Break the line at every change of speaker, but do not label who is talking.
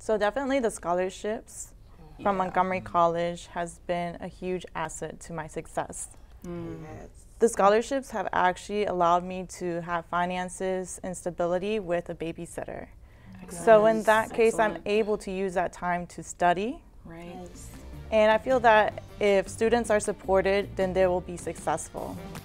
So definitely the scholarships from Montgomery College has been a huge asset to my success.
Yes.
The scholarships have actually allowed me to have finances and stability with a babysitter. So in that case, I'm able to use that time to study.
Right.
And I feel that if students are supported, then they will be successful.